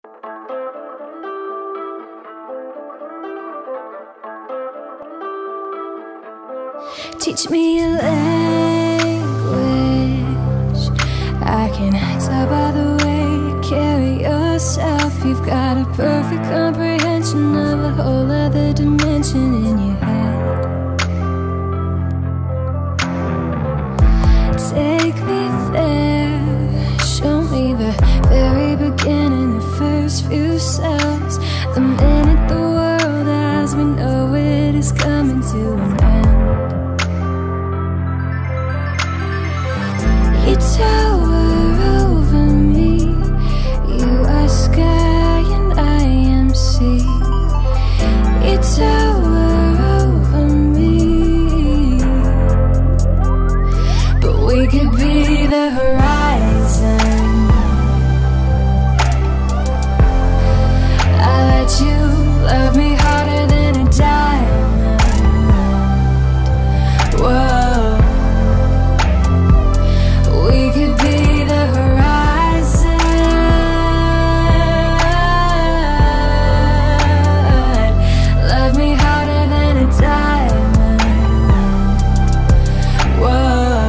Teach me a language I can tell by the way you carry yourself. You've got a perfect comprehension of a whole other dimension in your head. Take me there, show me the very beginning, the first few cells, the minute the world as we know it is coming to an end. You tower over me, you are sky and I am sea. You tower over me, but we could be the horizon. I let you love me harder than a diamond. Whoa. We could be the horizon. Love me harder than a diamond. Whoa.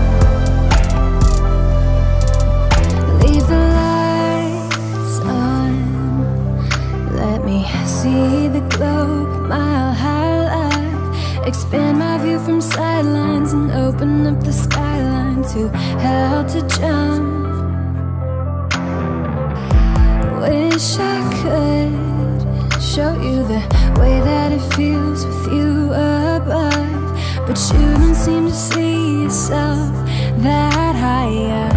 Leave the lights on. Let me see the globe, mile high life. Expand my view from sidelines and open up the skyline. Too hell to jump. Wish I could show you the way that it feels with you above, but you don't seem to see yourself that high up.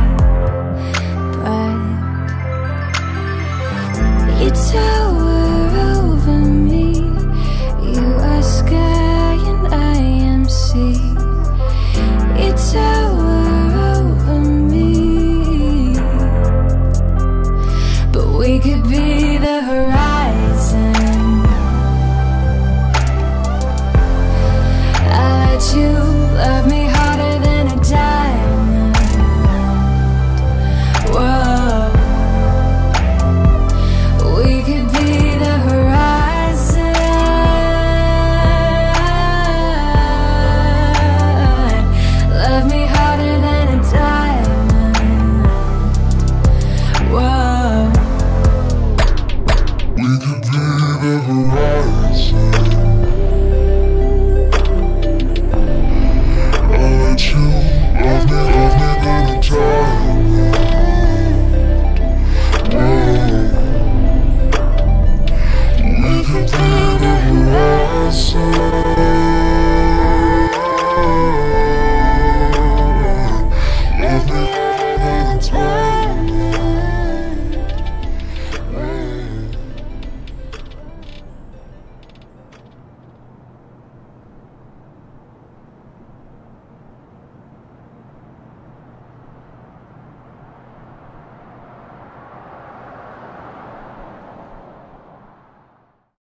But you tower over me, you are sky and I am sea. You tower over me, but we could be the horizon.